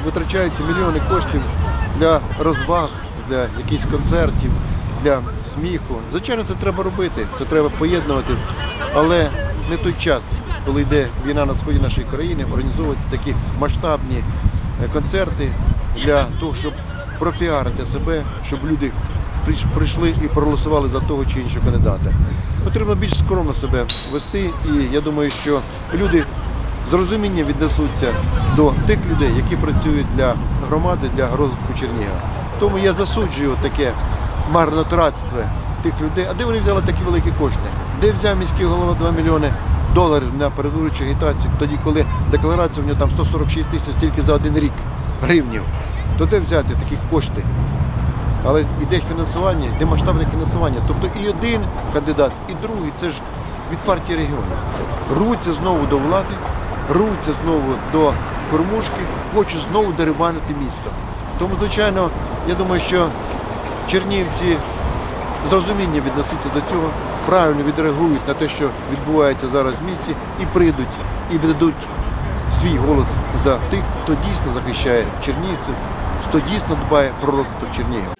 витрачаються мільйони коштів для розваг, для якихось концертів, для сміху. Звичайно, це треба робити, це треба поєднувати, але не той час, коли йде війна на сході нашої країни, організовувати такі масштабні концерти для того, щоб пропіарити себе, щоб люди прийшли і проголосували за того чи іншого кандидата. Потрібно більш скромно себе вести, і я думаю, що люди з розумінням віднесуться до тих людей, які працюють для громади, для розвитку Чернігова. Тому я засуджую таке марнотратство тих людей. А де вони взяли такі великі кошти? Де взяв міський голова $2 мільйони на передвиборчу агітацію, тоді, коли декларація в нього там 146 тисяч тільки за один рік гривнів? То де взяти такі кошти? Але йде фінансування, йде масштабне фінансування. Тобто і один кандидат, і другий, це ж від партії регіону. Рвуться знову до влади, рвуться знову до кормушки, хочуть знову дерибанити місто. Тому, звичайно, я думаю, що чернігівці з розумінням віднесуться до цього, правильно відреагують на те, що відбувається зараз в місті, і прийдуть, і віддадуть свій голос за тих, хто дійсно захищає чернігівців, хто дійсно дбає про розвиток Чернігова.